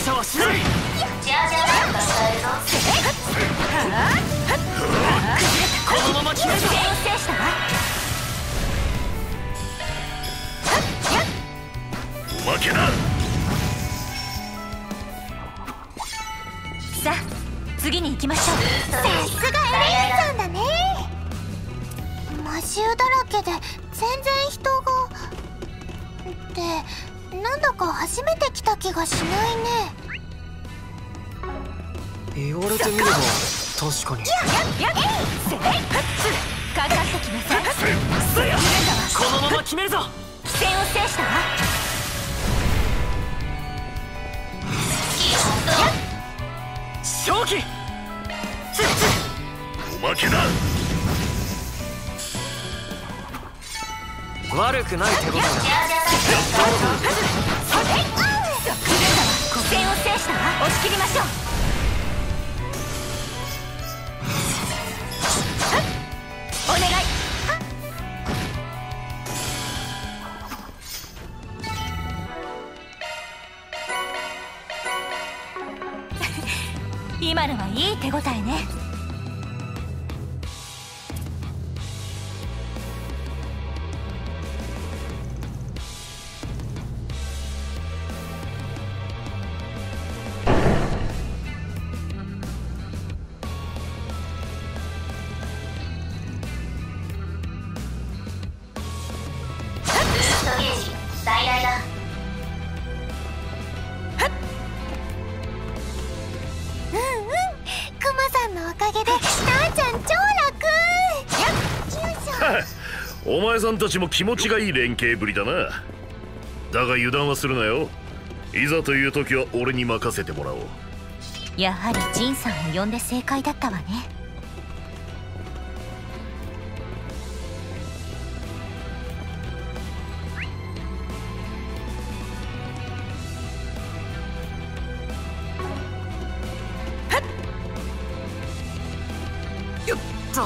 赦はしない。 ジャージャーが使えるぞ。 このまま決めるぞ。 制したわ。 おまけだ。 さあ次に行きましょう。さすがエレンさんだね。魔獣だらけで全然人がってなんだか初めて来た気がしないね。 言われてみれば確かに。 かかってきなさい。 このまま決めるぞ。 機戦を制したわ。 正気。 おまけだ。 悪くない手応えだ。 機戦を制したわ。押し切りましょう。お願い。今のはいい手応えね。最大だ。クマさんのおかげでターちゃん超楽。 お前さんたちも気持ちがいい連携ぶりだな。だが油断はするなよ。いざという時は俺に任せてもらおう。 やはりジンさんを呼んで正解だったわね。 よっと。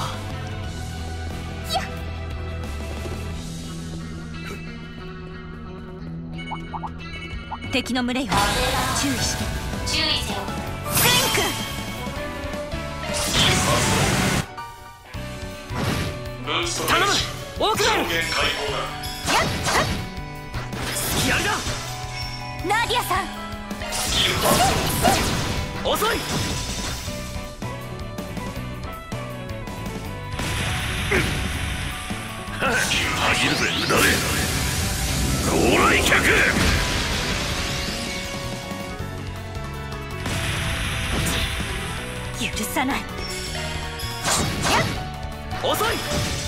敵の群れよ、注意して。注意せよ。センク。 頼むオークライン。隙ありだ。 ナディアさん遅い。 恥じるぜうだれ。ご来客。 許さない。 遅い。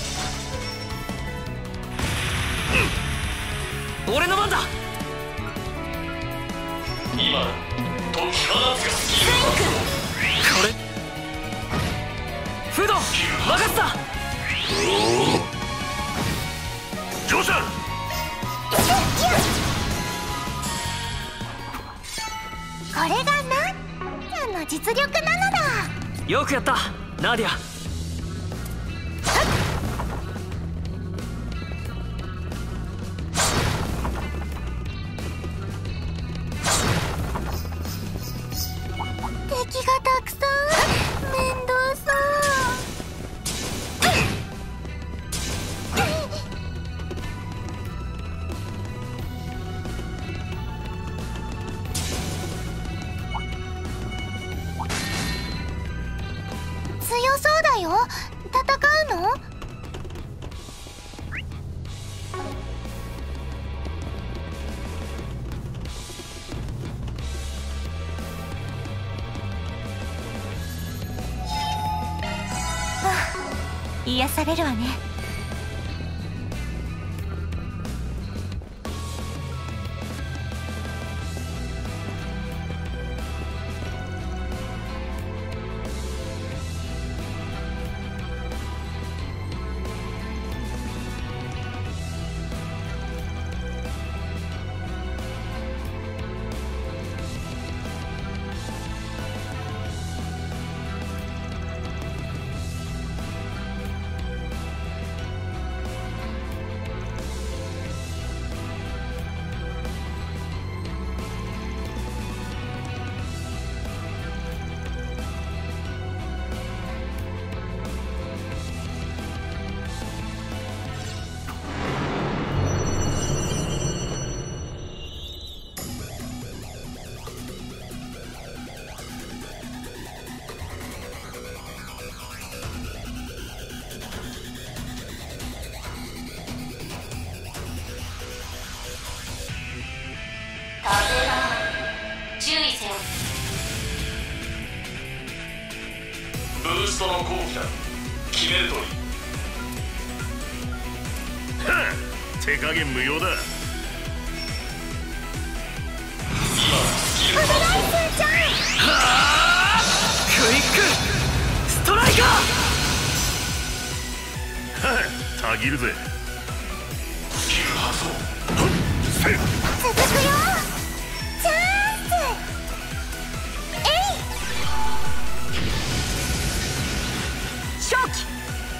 俺の番だ。 今解き放つか。 これフード任せた。 ジョーさん。 これがなんちゃんの実力なのだ。 よくやったナディア。 敵がたくさん。面倒そう。強そうだよ。戦うの？癒されるわね。 ブーストの攻撃だ。決めるといい。 はっ、手加減無用だ。 危ないすーちゃん。 はあ、クイックストライカー。 はっ、たぎるぜ。 スキル発動。 せっ、 続くよ。チャンス。えい。 勝機。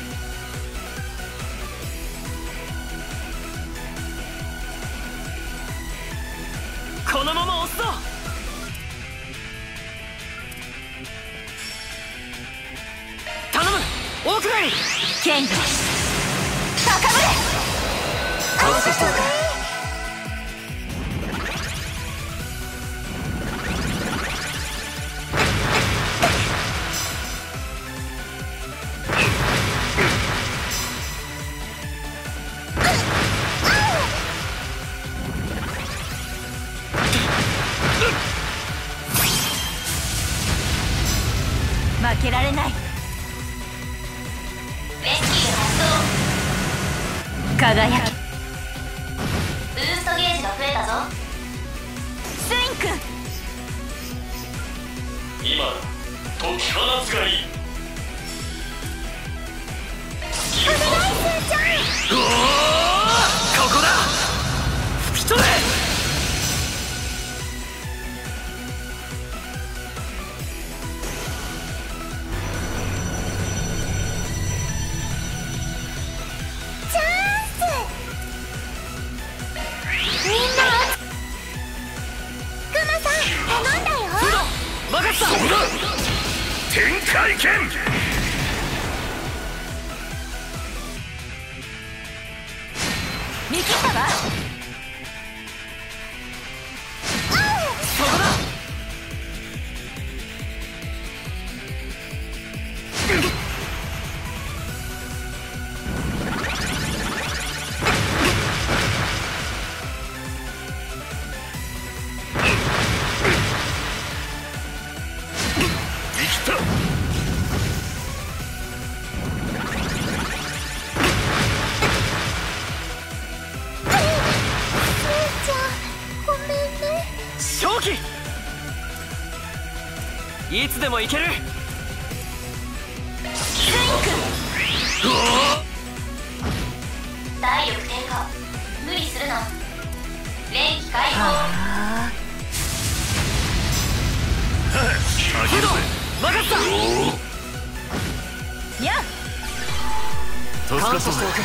このまま押すぞ。頼むオークライン。 剣が高ぶれ。ありがとうね。負けられない。 レスキュー発動。 輝き。 ブーストゲージが増えたぞ。 スイン君。 今だ。解き放つがいい。スキル発動。 すーちゃん。 おお、ここだ。吹き取れ。 みんなクマさん頼んだよ。 任せた。 そこだ。天海剣。 見切ったわ。 そこだ。 生きた。 すーちゃんごめんね。 勝機。いつでも行ける。 スイン君。 体力低下。無理するな。連気解放。 たぎるぜ。 任せた。 にゃん。 助かったぜ感謝しておく。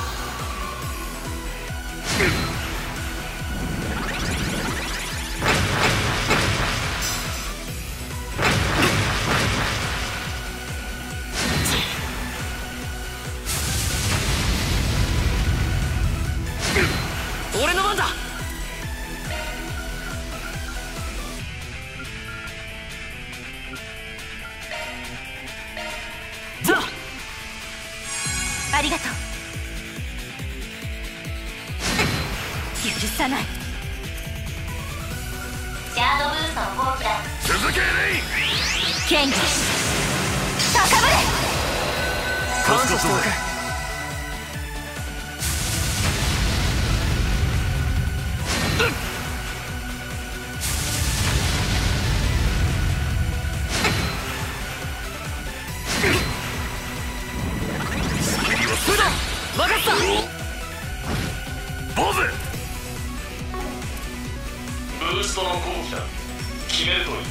俺の番だ。さあ、 ありがとう。許さない。 シャードブーストの攻撃だ。 続けレイ。 剣が高ぶれ。 感謝しておく。 君はフード任せた。 坊主。 ブーストの攻撃だ。決めるといい。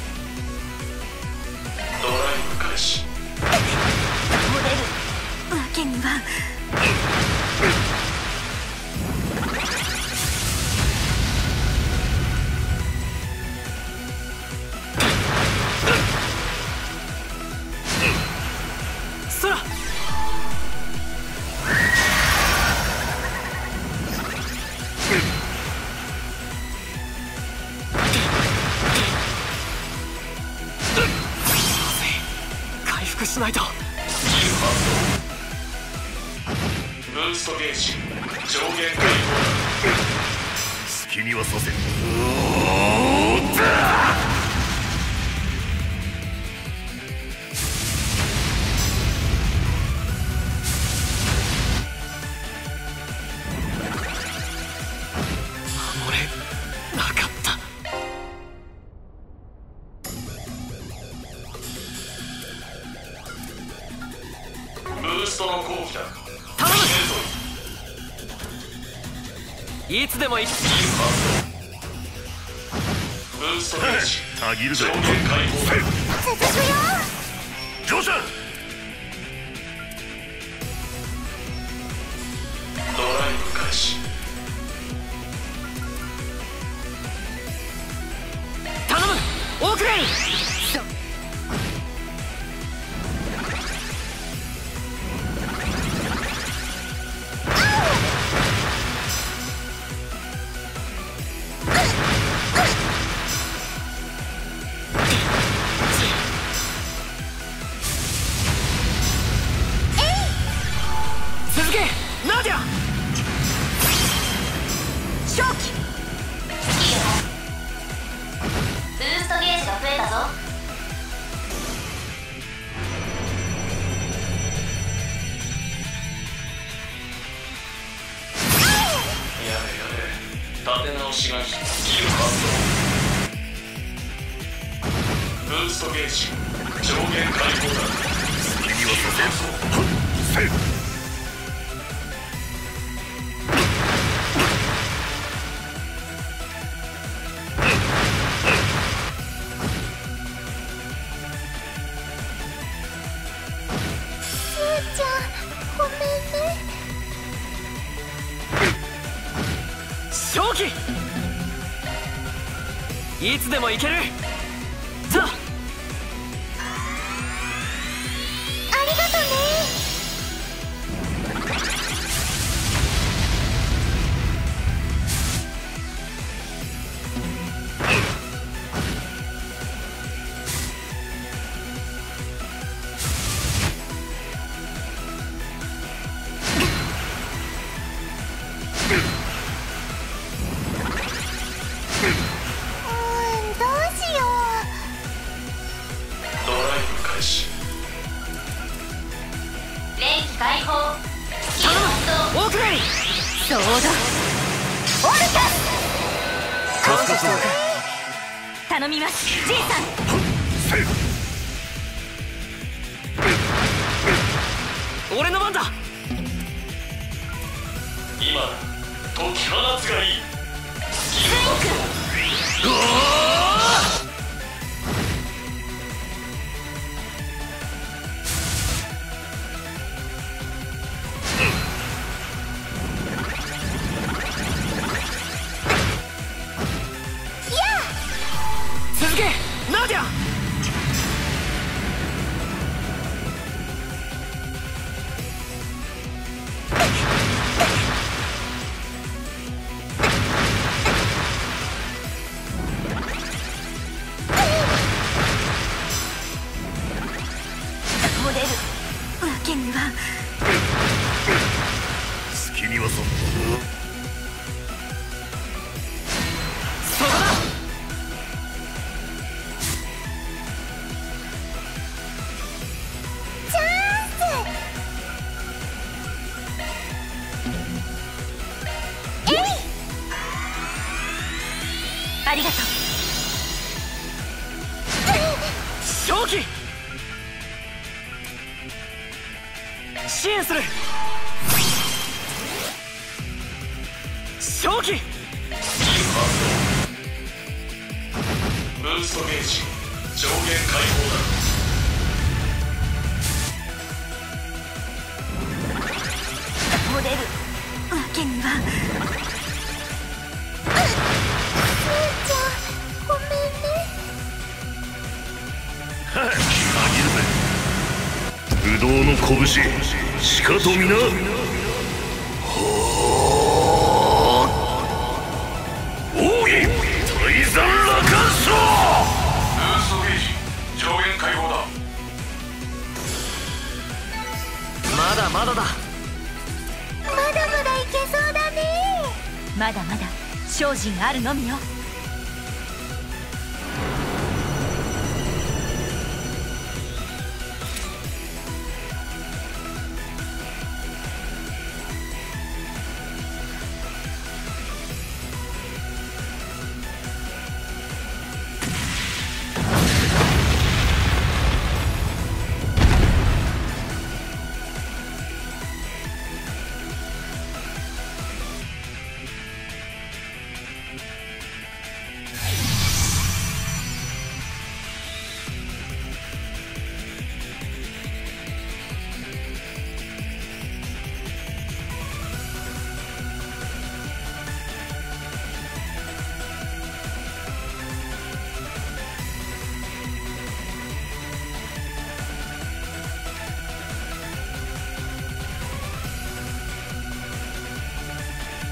ドライブ開始。 折れるわけには。 空。回復しないと。ブーストゲージ上限解放好きにはさせん。 機だ。頼む。いつでもいい。ブーストゲージたぎるぜ。 上限解放だ。 続くよ。 乗車。 ドライブ開始。頼むオークレイン。続けナディア。正気。 ブーストゲージが増えたぞ。 やれやれ、立て直しがスキル発動。ブーストゲージ上限解放だ。 君はさせんぞ。 すーちゃん、ごめんね。 正気。いつでも行ける。さあ。 ありがとね。どうしよドライブ開始。 連機解放。スキル発動。 オークレイン。 う。そうだ。オルカス。頼みます、じいさん。 俺の番だ。 今だ。解き放つがいい。 スキル発動。続けナディア。 漏れるわけには。 好きにはそんな。 そこだ。 チャンス。えい。ありがとう。 正気。支援する。正気。 ブーストゲージ上限解放漏れるわけには。すーちゃん、ごめんね。 だ。たぎるぜ。不動の拳しかとみな。奥義大山羅漢書。 ブーストゲージ上限解放だ。まだまだだ。 まだまだいけそうだね。まだまだ精進あるのみよ。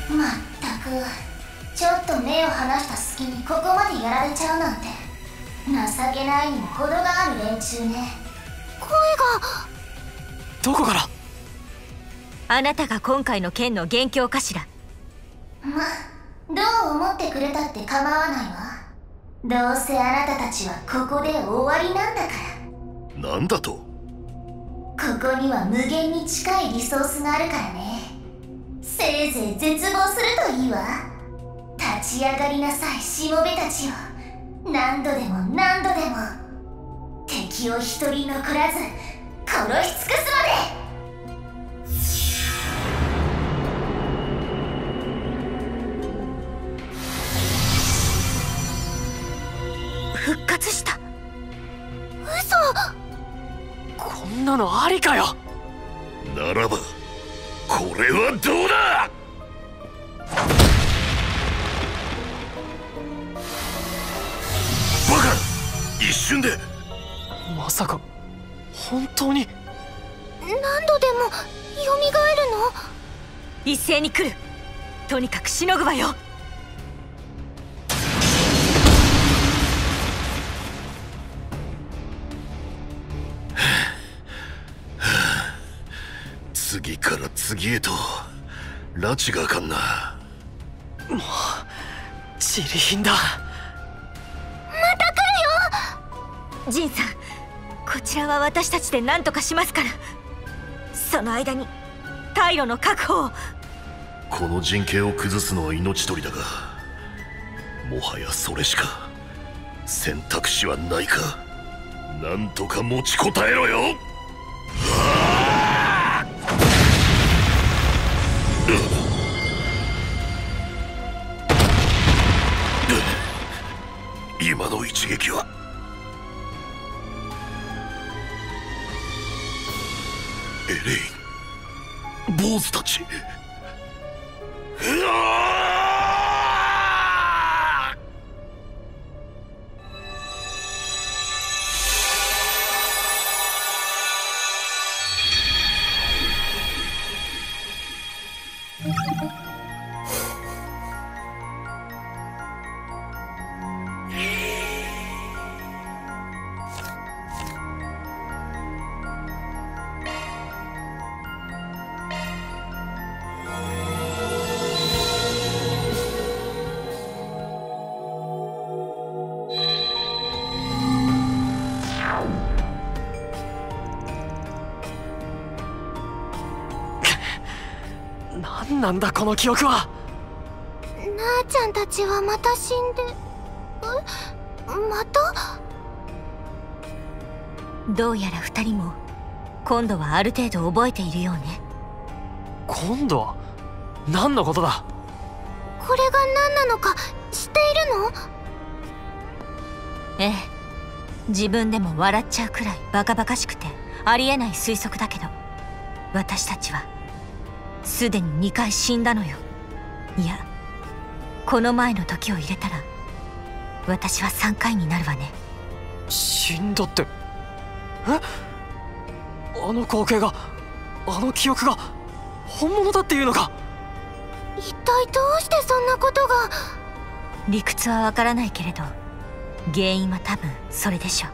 まったく、ちょっと目を離した隙にここまでやられちゃうなんて情けないにも程がある連中ね。声が。 どこから？ あなたが今回の件の元凶かしら。 どう思ってくれたって構わないわ。どうせあなたたちはここで終わりなんだから。 なんだと？ ここには無限に近いリソースがあるからね。せいぜい絶望するといいわ。立ち上がりなさい、しもべたちよ。何度でも何度でも敵を一人残らず殺し尽くすまで。 復活した。 嘘。 こんなのありかよ。 ならばこれはどうだ。バカ！一瞬で。 まさか本当に。 何度でも蘇るの？ 一斉に来る。とにかくしのぐわよ。 次から次へと拉致があかんな。 もうジリ貧だ。 また来るよ。 ジンさん、こちらは私たちで何とかしますから。その間に退路の確保を。 この陣形を崩すのは命取りだが、もはやそれしか選択肢はないか。なんとか持ちこたえろよ。今の一撃はエレイン、坊主たち。 何なんだこの記憶は。 なあちゃんたちはまた死んで。また？ どうやら2人も今度はある程度覚えているようね。 今度は何のことだ。 これが何なのか知っているの？ ええ、自分でも笑っちゃうくらいバカバカしくてありえない推測だけど、私たちはすでに2回死んだのよ。いや、この前の時を入れたら私は3回になるわね。 死んだって。え？あの光景が、あの記憶が本物だっていうのか。 一体どうしてそんなことが。 理屈はわからないけれど原因は多分それでしょう。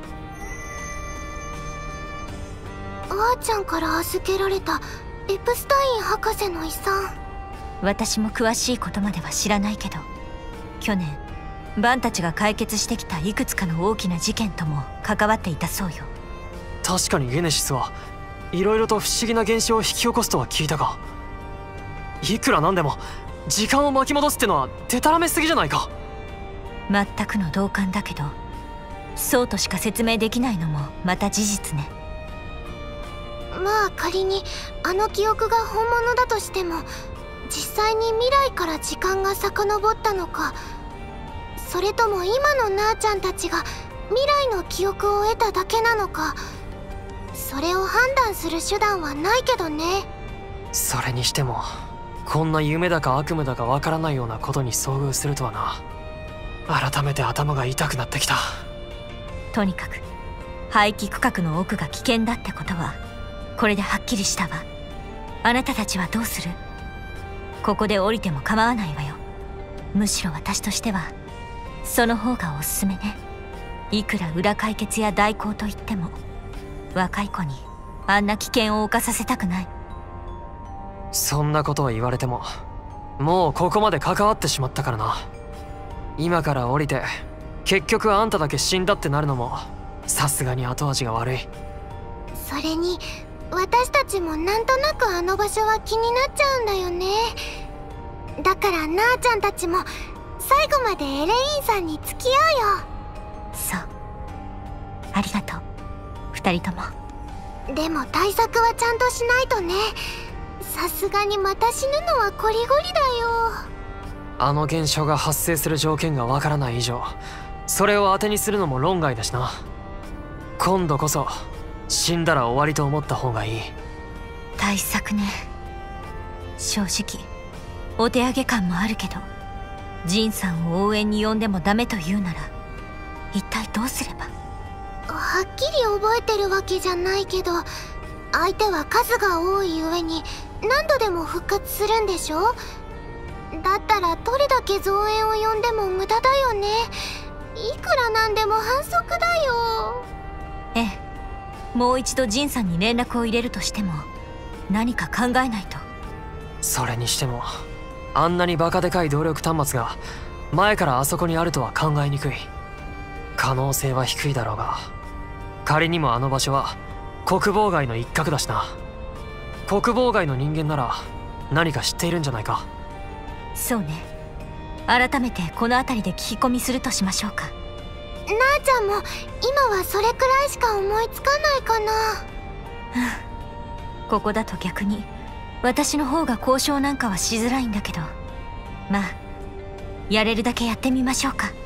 あーちゃんから預けられたエプスタイン博士の遺産。 私も詳しいことまでは知らないけど、去年バンたちが解決してきたいくつかの大きな事件とも関わっていたそうよ。 確かにゲネシスはいろいろと不思議な現象を引き起こすとは聞いたが、いくらなんでも時間を巻き戻すってのはデタラメすぎじゃないか。 全くの同感だけど、そうとしか説明できないのもまた事実ね。 まあ仮にあの記憶が本物だとしても、実際に未来から時間が遡ったのか、それとも今のなあちゃんたちが未来の記憶を得ただけなのか、それを判断する手段はないけどね。 それにしてもこんな夢だか悪夢だかわからないようなことに遭遇するとはな。改めて頭が痛くなってきた。 とにかく廃棄区画の奥が危険だってことはこれではっきりしたわ。あなたたちはどうする？ ここで降りても構わないわよ。むしろ私としてはその方がおすすめね。いくら裏解決や代行といっても若い子にあんな危険を冒させたくない。 そんなことを言われてももうここまで関わってしまったからな。今から降りて結局あんただけ死んだってなるのもさすがに後味が悪い。 それに私たちもなんとなくあの場所は気になっちゃうんだよね。だからなあちゃんたちも最後までエレインさんに付き合うよ。 そう、ありがとう二人とも。 でも対策はちゃんとしないとね。さすがにまた死ぬのはこりごりだよ。 あの現象が発生する条件がわからない以上それを当てにするのも論外だしな。今度こそ死んだら終わりと思った方がいい。 対策ね。正直お手上げ感もあるけど、ジンさんを応援に呼んでもダメと言うなら一体どうすれば。 はっきり覚えてるわけじゃないけど、相手は数が多い上に何度でも復活するんでしょ。だったらどれだけ増援を呼んでも無駄だよね。いくらなんでも反則だよ。 ええ、もう一度ジンさんに連絡を入れるとしても何か考えないと。 それにしてもあんなにバカでかい動力端末が前からあそこにあるとは考えにくい。可能性は低いだろうが、仮にもあの場所は国防外の一角だしな。国防外の人間なら何か知っているんじゃないか。 そうね、改めてこの辺りで聞き込みするとしましょうか。 なあちゃんも今はそれくらいしか思いつかないかな。 ここだと逆に私の方が交渉なんかはしづらいんだけど、まあやれるだけやってみましょうか。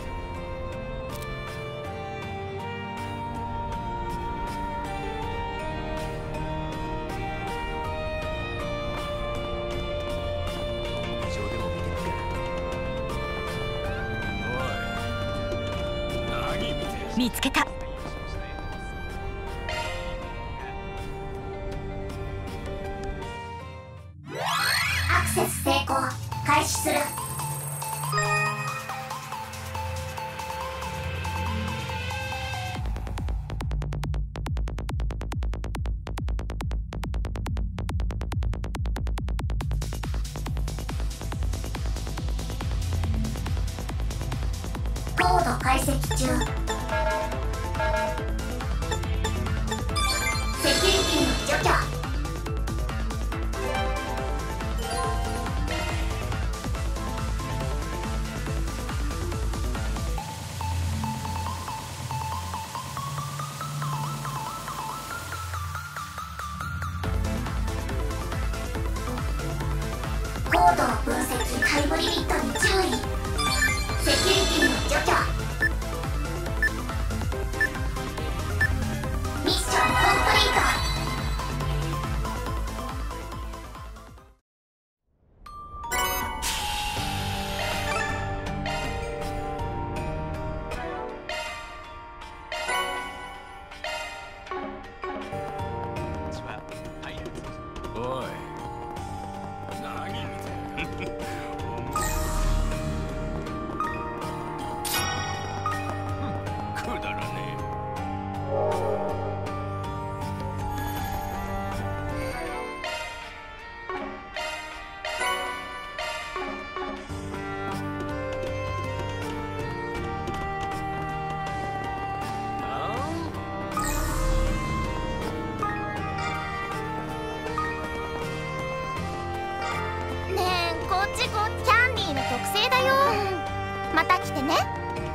見つけた。 アクセス成功。開始する。高度解析中。セキュリティの除去。高度分析タイムリミットに注意。セキュリティの除去。ミッションコンプリート。 キャンディーの特製だよ。また来てね。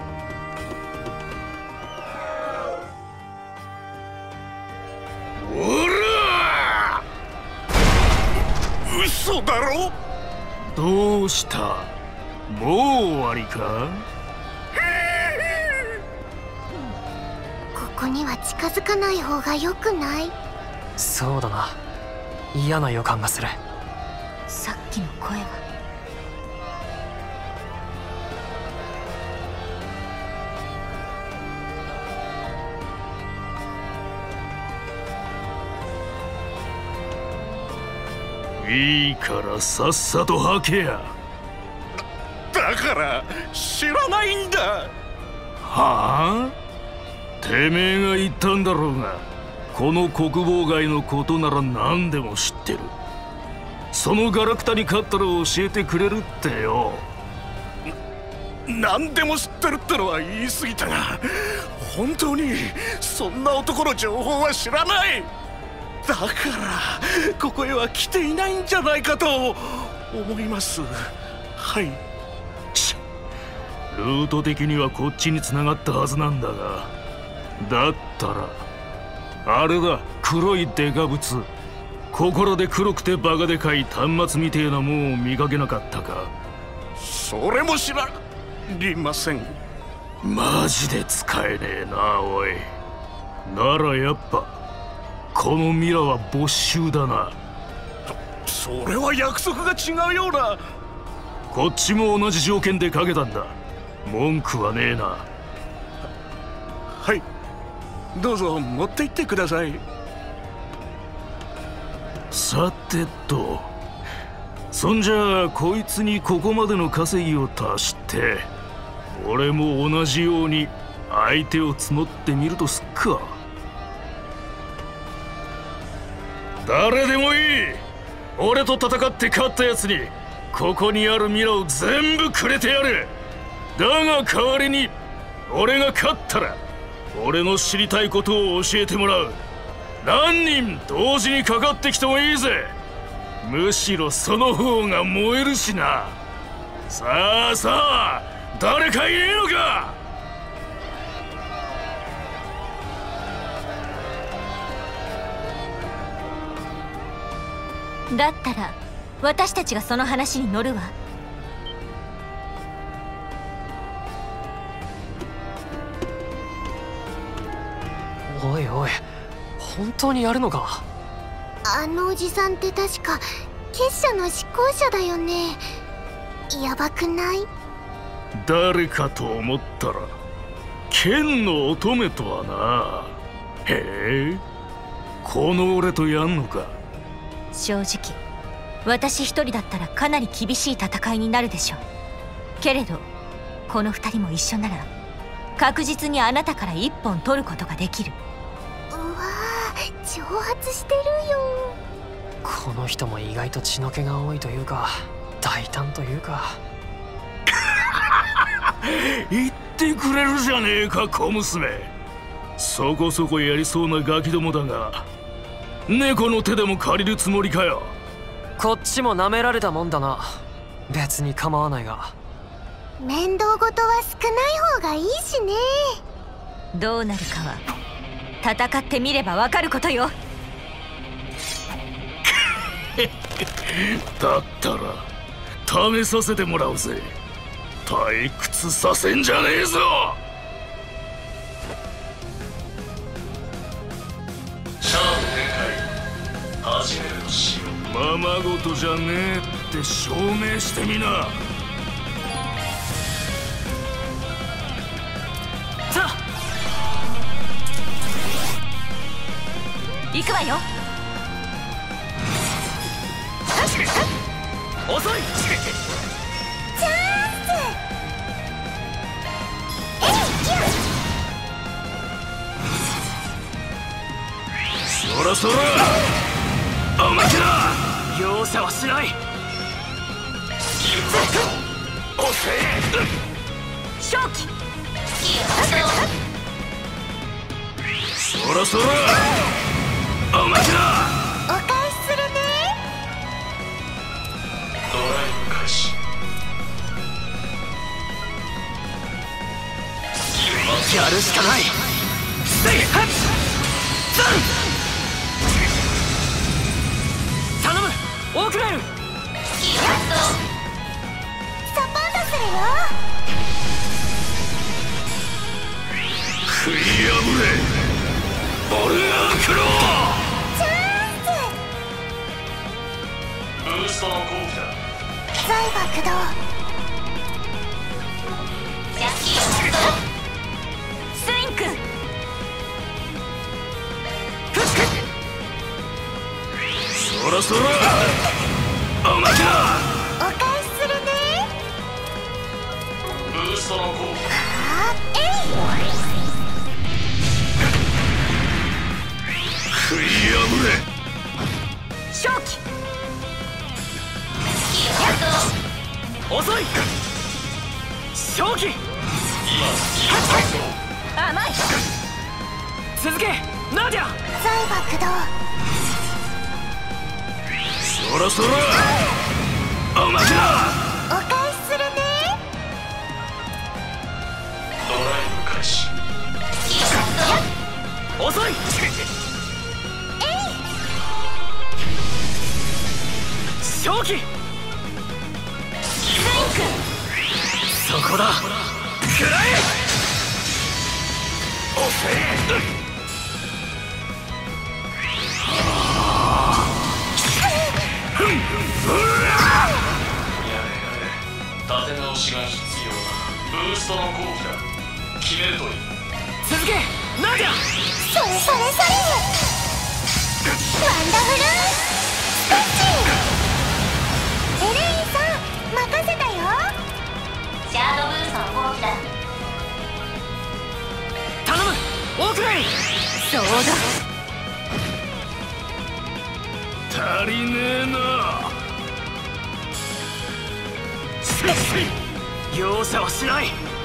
おら嘘だろ。 どうした、もう終わりか。 ここには近づかない方が良くない？ そうだな、嫌な予感がする。 さっきの声は。 いいからさっさと吐けや。 だから知らないんだ。 はあ？てめえが言ったんだろうが、この国防外のことなら何でも知ってる。そのガラクタに勝ったら教えてくれるってよ。 何でも知ってるってのは言い過ぎたが、本当にそんな男の情報は知らない。だからここへは来ていないんじゃないかと思います。はい。 ルート的にはこっちに繋がったはずなんだが、だったらあれだ、黒いデカブツ。心で黒くてバカでかい端末みてえなもんを見かけなかったか。 それも知らりません。 マジで使えねえな、おい。ならやっぱこのミラは没収だな。 それは約束が違うような。 こっちも同じ条件でかけたんだ。文句はねえな。 はい、どうぞ持って行ってください。 さてと、そんじゃあこいつにここまでの稼ぎを足して、俺も同じように相手を募ってみるとすっか。誰でもいい。俺と戦って勝ったやつにここにあるミラを全部くれてやる。だが代わりに俺が勝ったら俺の知りたいことを教えてもらう。何人同時にかかってきてもいいぜ。むしろその方が燃えるしな。さあさあ、誰かいねえのか。 だったら私たちがその話に乗るわ。 おいおい、本当にやるのか。 あのおじさんって確か結社の執行者だよね。やばくない？ 誰かと思ったら剣の乙女とはな。へえ、この俺とやんのか。 正直私一人だったらかなり厳しい戦いになるでしょうけれど、この二人も一緒なら確実にあなたから一本取ることができる。 うわー、挑発してるよ。 この人も意外と血の気が多いというか、大胆というか。 言ってくれるじゃねえか小娘。そこそこやりそうなガキどもだが、猫の手でも借りるつもりかよ。 こっちも舐められたもんだな。別に構わないが。 面倒事は少ない方がいいしね。 どうなるかは戦ってみればわかることよ。 だったら試させてもらうぜ。退屈させんじゃねえぞ。 シャア展開始めるとしよう。 ままごとじゃねえって証明してみな。 さあ行くわよ。 遅い。 チャンス。 そらそらおまけだ。 容赦はしない。 おせ正気。 そらそらおまけだ。 お返しするね。 ドライブ開始。 やるしかない。頼むオークメル。 サポートするよ。 食い破れ俺が来ろ。 チャンス。 ブーストの攻撃だ。 財は駆動。 スインク。 そらそらおまけだ。 お返しするね。 ブーストの効果。食い破れ。 正気。 遅い。正気。 甘い。 続けナディア。 財爆動。 そろそろおまけだ。 お返しするね。 ドライブ開始。 遅い。正気。そこだ。食らえ。 おせえ。立て直しが必要なブーストの後期だ。決めるといい。 続けナディア。 それそれそれ。ワンダフルステッチ。エレインさん任せたよ。 シャードブーストの後期だ。 頼むオークレイ。 そうだ。 足りねえな。 容赦はしない。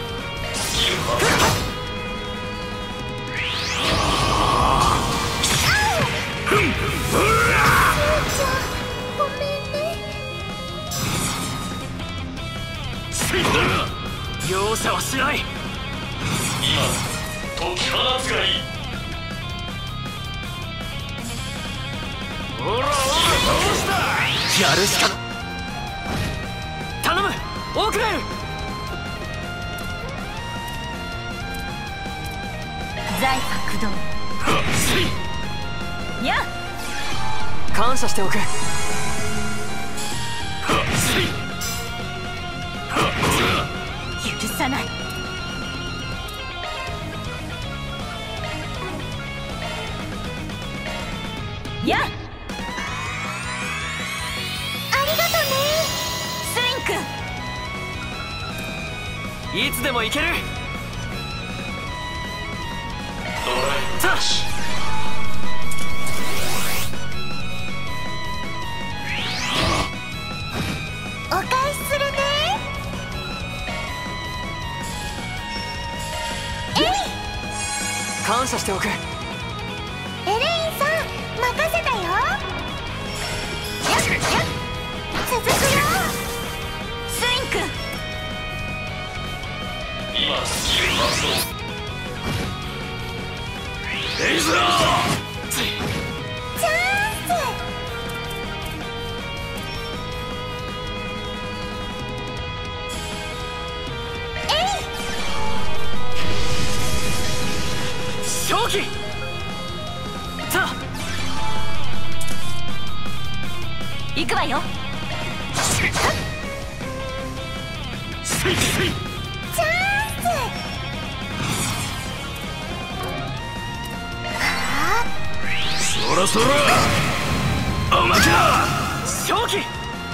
ごめんね。 容赦はしない。 今解き放つがいい。ほらほらどうした。 やるしかない。頼むオークレイル。 財爆動。やっ。 感謝しておく。 許さない。やっ。 ありがとね。 スリンク。 いつでも行ける。 ドライブ開始。 お返しするね。 感謝しておく。 エレインさん任せたよ。続くよ。 スリンク。 今スキル発動。レイザー。 チャン正気。さあ行くわよ。 ス。チャンス。 そろそろおまけだ。 正気。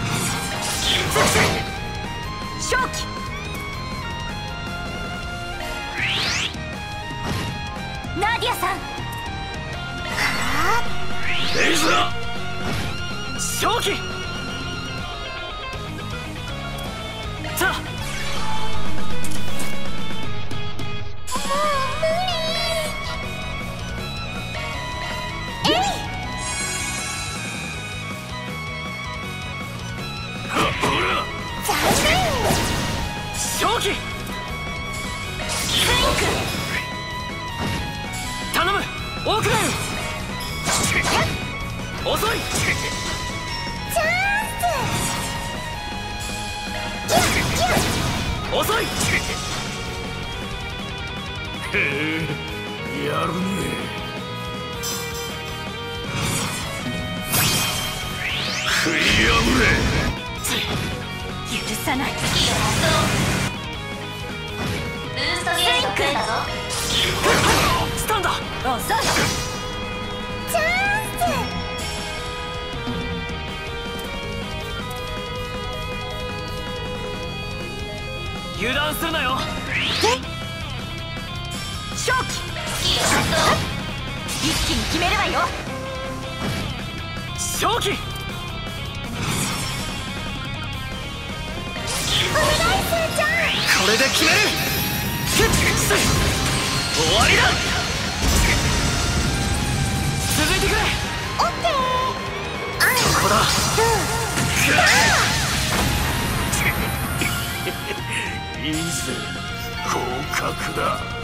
正気。ナディアさん。 レイザー。 正気。さあ正気。頼むオークレイル。遅い。遅い。 へえ、やるね。食い破れ。 許さない。 ブーストゲージが増えたぞ。 スタンダ。 遅い。 チャンス。 油断するなよ。 勝機一気に決めるわよ。 勝機。 お願いすーちゃん。 これで決める。終わりだ。続いてくれ。 オッケー。 ここだ。 いいぜ、合格だ。